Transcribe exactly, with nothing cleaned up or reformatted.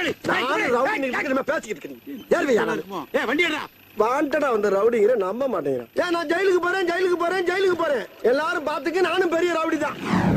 வாண்டடா வந்த ரவுடிங்கிற நம்ப மாட்டேங்கிறான். ஏன் நான் ஜெயிலுக்கு போறேன் ஜெயிலுக்கு போறேன் ஜெயிலுக்கு போறேன் எல்லாரும் பாத்துக்க நானும் பெரிய ரவுடி தான்.